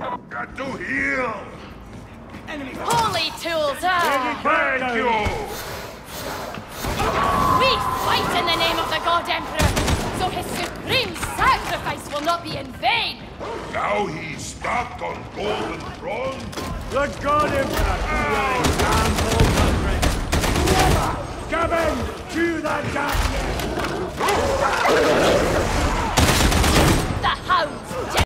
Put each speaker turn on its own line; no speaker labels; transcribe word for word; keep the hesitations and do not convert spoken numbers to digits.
Got to heal!
Enemy!
Holy tools! Ah.
Thank you!
We fight in the name of the God Emperor, so his supreme sacrifice will not be in vain!
Now he's stuck on golden throne?
The God Emperor! You damn old country! Come in! To the darkness!